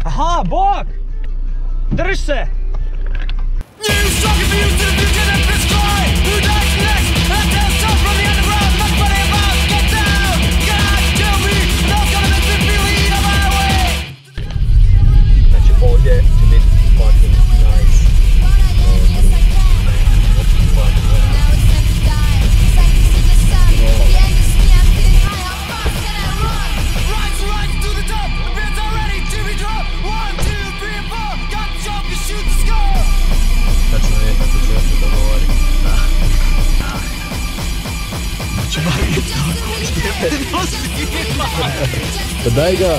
Aha, bok! Drž se! Znači ovdje će biti fucking nice. Tačno je kako će se dogovori. Znači Marije tako jebeno svima. Pa daj ga.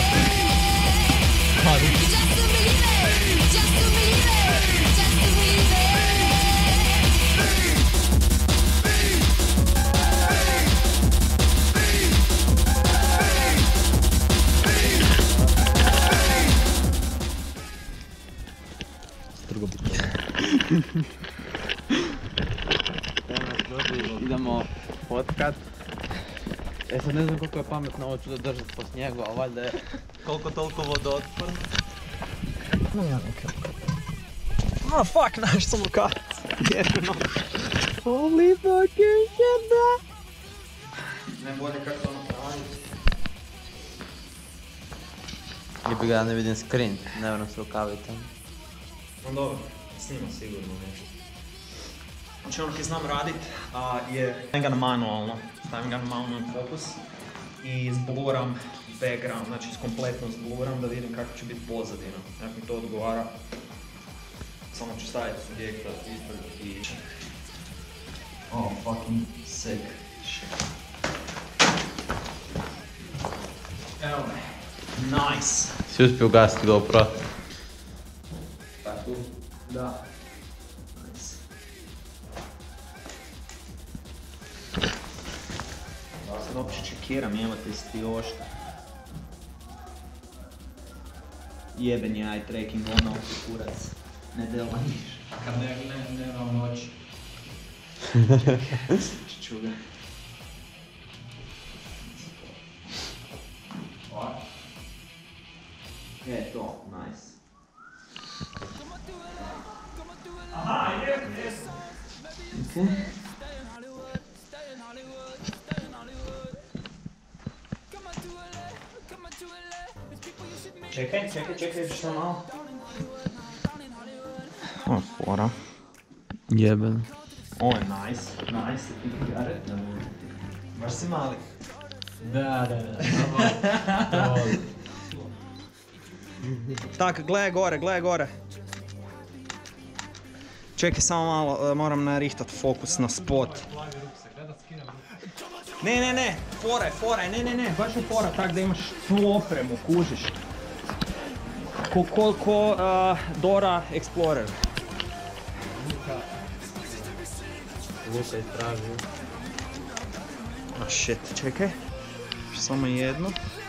Idemo fotkat. Sad ne znam koliko je pametno ovo čudo držati po snijegu, ali valjda je koliko toliko vodootporno. Imam ja neke. Oh fuck, naš sam lukac. Jedno. Holy fucking shit, bro. Najbolje kako ono praviti. Jebi ga, ja ne vidim screen, ne moram se rukaviti tamo. No dobro, snima sigurno nešto. Znači ono kaj znam radit je stavim ga na manualno, fokus i zbluram background, znači kompletno zbluram da vidim kako će biti pozadina. Ako mi to odgovara, samo ću staviti subjekta ispred i... Oh, fucking sick shit. Evo me, nice! Si uspio ugasiti GoPro? Tako? Da. Nice. Ja sad uopće čekiram, jebate si ti ošta. Jeben je eye tracking, ono kurac. Ne dela niš. Kad ne vam oči. Ču ga. Je to, nice. Aha, yes. Okay. Čekaj, što malo. Ovo je fora. Jeben. Ovo je nice, ti gare. Baš si mali. Da. Tak, gledaj gore. Čekaj samo malo, moram narihtat fokus na spot. Ne, fora je, ne, baš je fora tak da imaš svu opremu, kužiš. Ko Dora Explorer. Luka istražio. Oh shit, čekaj. Samo jedno.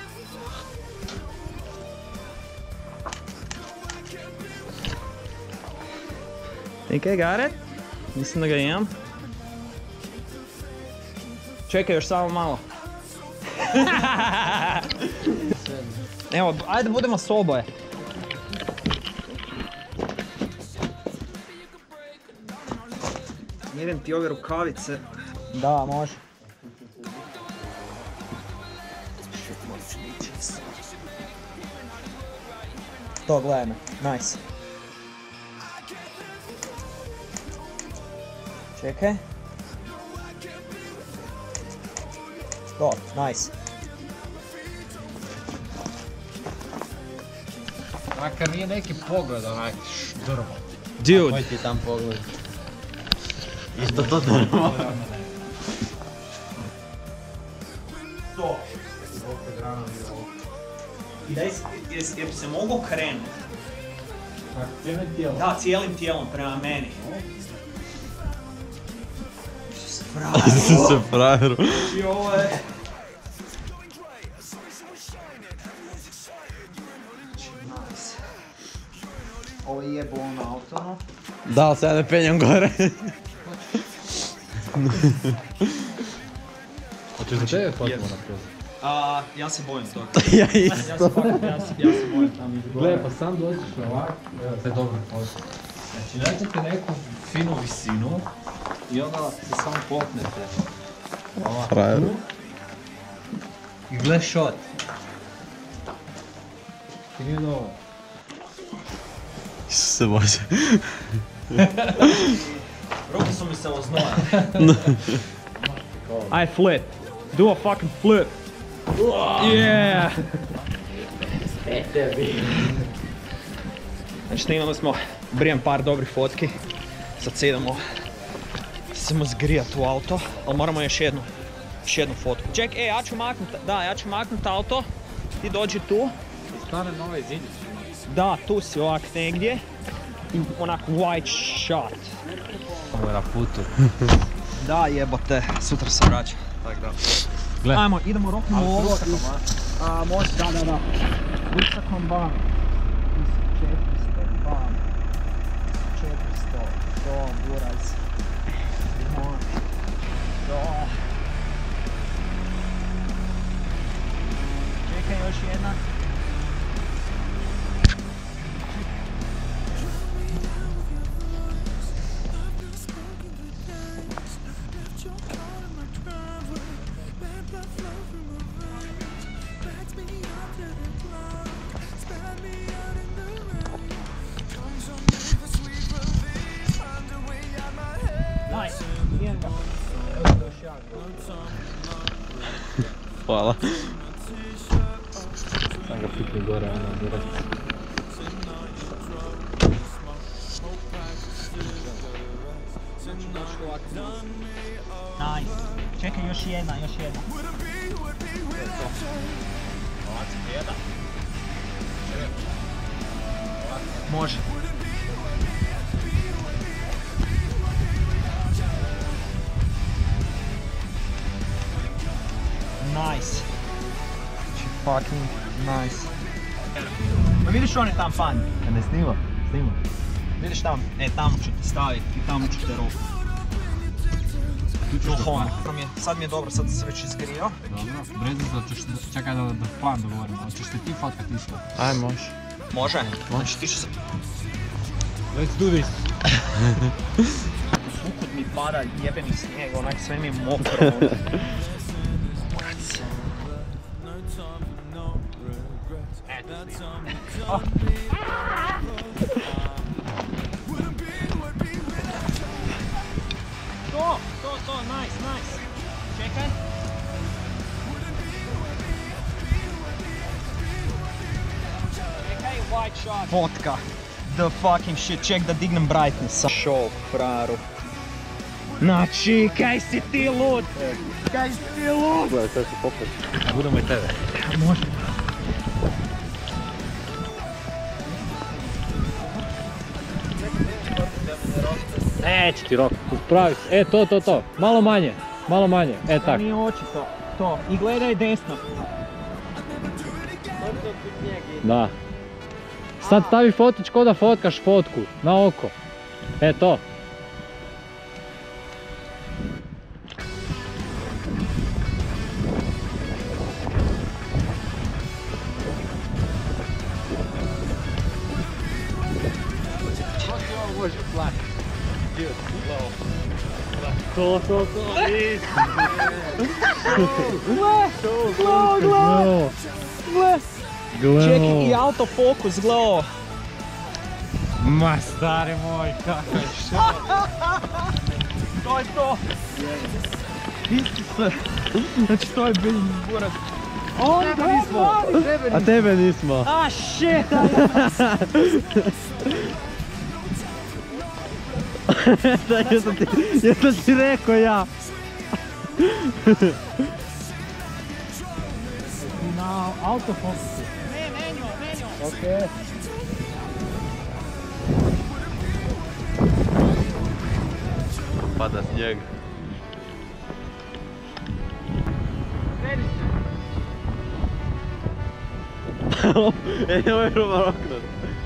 Think I got it? Mislim da ga imam. Čekaj još samo malo. Evo, ajde budemo s oboje. Idem ti ove rukavice. Da, može. To, gledaj me. Nice. Čekaj. To, nice. Makar nije neki pogled onak drvo. Dude. Moj ti tam pogled. Isto to drvo. To. I da je se mogu krenuti. Cijelim tijelom. Da, cijelim tijelom prema meni. Se frajeru. I ovo je... Ovo je jebo na autono. Da, ali sad ne penjam gore. Hoćeš da tebe potpuno napraviti? Ja se bojim toga. Ja isto. Ja se bojim tamo. Gle, pa sam dođeš ovak, evo, to je dobro foto. Znači, nađete neku finu visinu i onda se samo popnete. Ovako Frajer. tu. I gle shot. Ti nije dobro. Isuse Bože. Ruke su mi se oznoja. I flip. Do a fucking flip. Yeah. Znači snimali smo brijem par dobrih fotki. Sad se idemo zgrijat u auto, ali moramo još jednu fotku. Ček, ja ću maknut auto. Ti dođi tu. Stane na ovaj zidić. Da, tu si ovak negdje. I onak white shot. Ovo je na putu. Da, jebote, sutra se vraća. Tak da. Gle. Ajmo, idemo roknemo ovo. Može, da. Ručakom bam. 400, bam. 400, to, buraz. To. Čekaj, još jedna. Nice. Hvala. Sam ga pikni gore, ono, direkt. Nice. Čekaj, još jedna. Može. Nice. Fucking nice. Ma vidiš on je tam fan? Ne snima? Snima. Vidiš tam? Tamo ću te staviti i tamo ću te ruku. Sad mi je dobro, sad se već izgrio. Dobro, Breznico, čekaj da plan dogovorimo. Hoćeš te ti fotkat isto? Aj, može. Može? Znači ti ću se... Let's do this! Sukud mi pada jebeni snijeg, onak sve mi je mokro. To, nice. Čekaj. Čekaj, white shot. Fotka. The fucking shit, ček da dignem brightness. Show, fraru. Znači, kaj si ti lud? Gledaj, sad ću popet. Budemo i tebe. Može. Neće ti rok, uspravi se. To. Malo manje. Tak. Nije očito. To. I gledaj desno. Da. Sad stavi fotić ko da fotkaš fotku. Na oko. To. To. Gle. Čekaj, i autofokus, gleo. Ma stari moj, kakav je šao. To je to. Isuse. Znači to je bilo buraz. A tebe nismo. Ah shit! Da, jesam ti rekao ja. Na autofokusu. Ne, menju. Okej. Pada snijeg. Ovo je roba okno.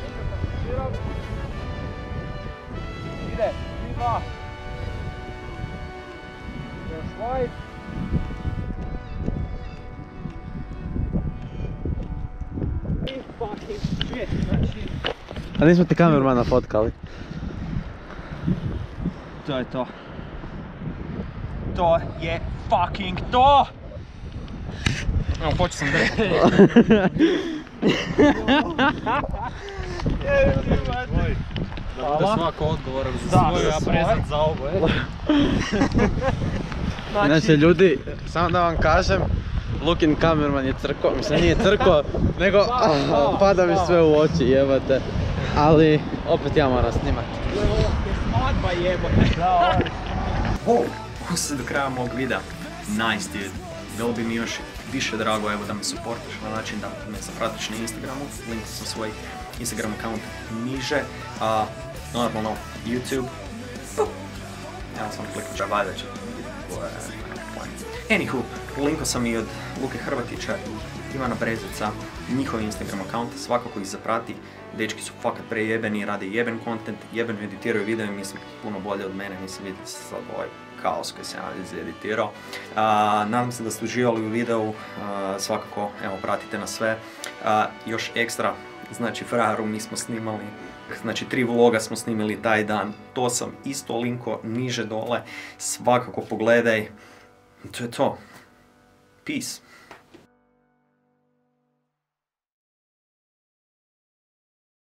Ide, 3-2. Još white. fucking shit, znači... A nismo ti kamermana fotkali. To je to. To je fucking to! Evo, počeo sam dreti. Da bude svako odgovoran za svoju, ja prezat za ovo, Znači ljudi, samo da vam kažem, Lukin kamerman je crko, mislim nije crko, nego pada mi sve u oči, jebate. Ali, opet ja moram snimat. Svadba jebote. Ovo se do kraja mog videa. Nice dude. Bilo bi mi još više drago evo da me supportaš na način da me zapratiš na Instagramu. Link sam svoj Instagram account niže. Normalno YouTube. Evo sam kliknuo valjda će vidjeti. Anywho, linko sam i od Luke Hrvatića i Ivana Brezica, njihov Instagram account, svakako ih zaprati. Dečki su fakat prejebeni, rade jeben content, jebeno editiraju video i mislim puno bolje od mene, mislim vidite sad ovaj kaos koji sam ja izeditirao. Nadam se da ste uživali u videu, svakako evo pratite nas sve. Još ekstra, znači frajeru mi smo snimali, znači 3 vloga smo snimili taj dan, to sam isto linko niže dole, svakako pogledaj. To je to. Peace.